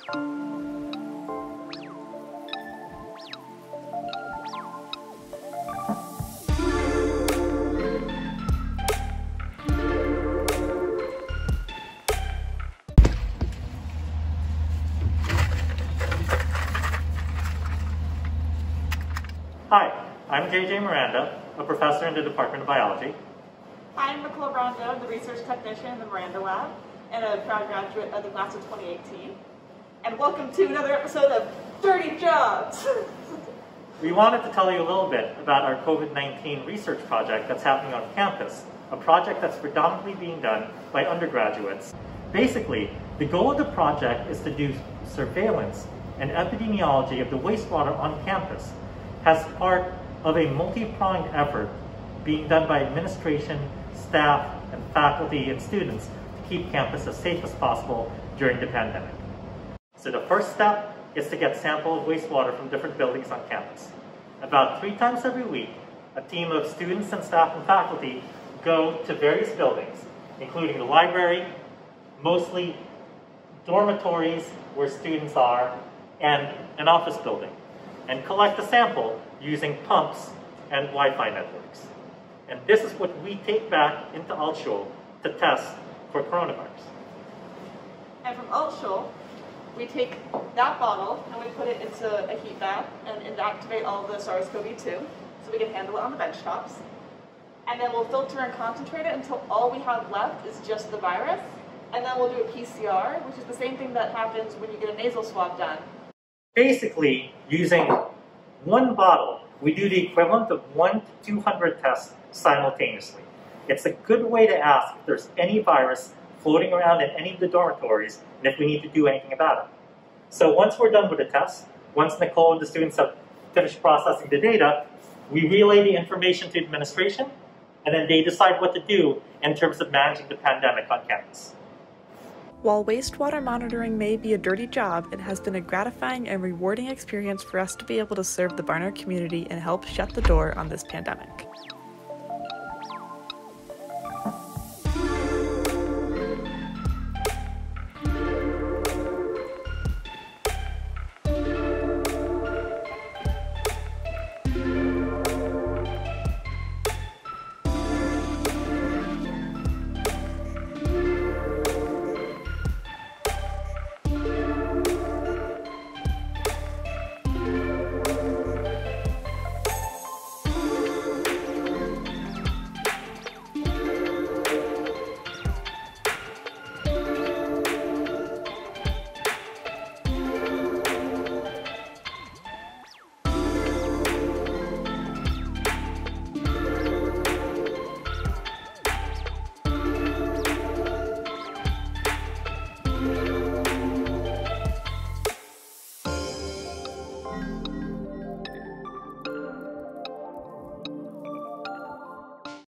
Hi, I'm JJ Miranda, a professor in the Department of Biology. Hi, I'm Nicole Rondeau, the research technician in the Miranda lab, and a proud graduate of the class of 2018. And welcome to another episode of Dirty Jobs! We wanted to tell you a little bit about our COVID-19 research project that's happening on campus, a project that's predominantly being done by undergraduates. Basically, the goal of the project is to do surveillance and epidemiology of the wastewater on campus as part of a multi-pronged effort being done by administration, staff, and faculty and students to keep campus as safe as possible during the pandemic. So the first step is to get samples of wastewater from different buildings on campus. About 3 times every week, a team of students and staff and faculty go to various buildings, including the library, mostly dormitories where students are, and an office building, and collect a sample using pumps and Wi-Fi networks. And this is what we take back into Altschul to test for coronavirus. And from Altschul, we take that bottle and we put it into a heat bath and inactivate all of the SARS-CoV-2 so we can handle it on the bench tops. And then we'll filter and concentrate it until all we have left is just the virus. And then we'll do a PCR, which is the same thing that happens when you get a nasal swab done. Basically, using one bottle, we do the equivalent of 1 to 200 tests simultaneously. It's a good way to ask if there's any virus floating around in any of the dormitories and if we need to do anything about it. So once we're done with the test, once Nicole and the students have finished processing the data, we relay the information to administration, and then they decide what to do in terms of managing the pandemic on campus. While wastewater monitoring may be a dirty job, it has been a gratifying and rewarding experience for us to be able to serve the Barnard community and help shut the door on this pandemic.